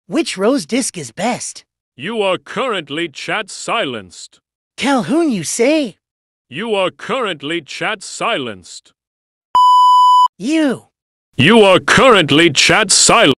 Which rose disc is best? You are currently chat silenced. Calhoun, you say? You are currently chat silenced. You. You are currently chat silenced.